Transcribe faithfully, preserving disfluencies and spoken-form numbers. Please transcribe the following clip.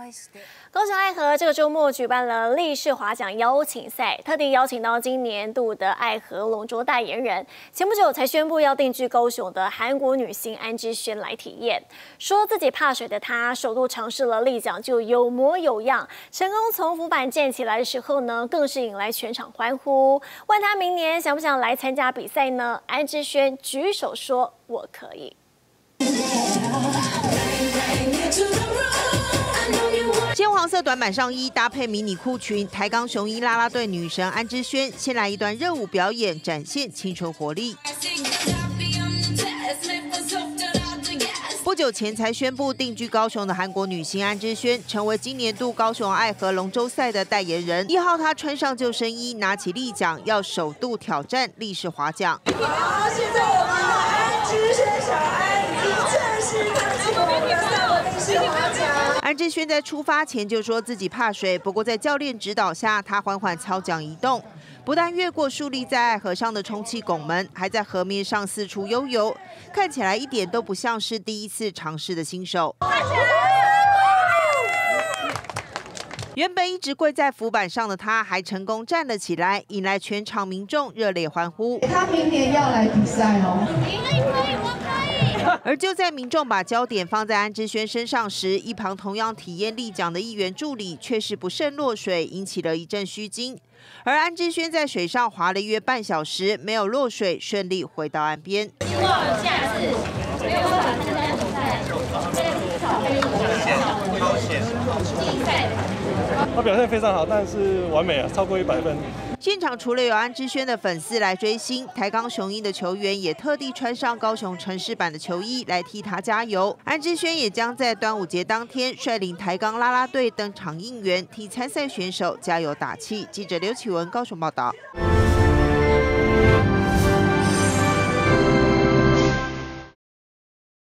高雄爱河这个周末举办了立式划桨邀请赛，特地邀请到今年度的爱河龙舟代言人，前不久才宣布要定居高雄的韩国女星安之轩来体验。说自己怕水的她，首度尝试了立桨就有模有样，成功从浮板站起来的时候呢，更是引来全场欢呼。问她明年想不想来参加比赛呢？安之轩举手说：“我可以。” 鲜黄色短版上衣搭配迷你裤裙，台钢雄鹰啦啦队女神安之轩先来一段热舞表演，展现青春活力。不久前才宣布定居高雄的韩国女星安之轩，成为今年度高雄爱河龙舟赛的代言人。一号她穿上救生衣，拿起立桨，要首度挑战立式划桨。 好，现在我们的安之轩小安已经正式踏进我们的立式划桨。 安之轩在出发前就说自己怕水，不过在教练指导下，她缓缓操桨移动，不但越过竖立在爱河上的充气拱门，还在河面上四处悠游，看起来一点都不像是第一次尝试的新手。原本一直跪在浮板上的她，还成功站了起来，引来全场民众热烈欢呼。 她明年要来比赛哦。 而就在民众把焦点放在安之轩身上时，一旁同样体验立桨的议员助理却是不慎落水，引起了一阵虚惊。而安之轩在水上划了约半小时，没有落水，顺利回到岸边。 希望下次没有办法参加比赛，这个至少可以竞赛。 他表现非常好，但是完美啊，超过一百分。 现场除了有安之轩的粉丝来追星，台钢雄鹰的球员也特地穿上高雄城市版的球衣来替他加油。安之轩也将在端午节当天率领台钢啦啦队登场应援，替参赛选手加油打气。记者刘启文高雄报道。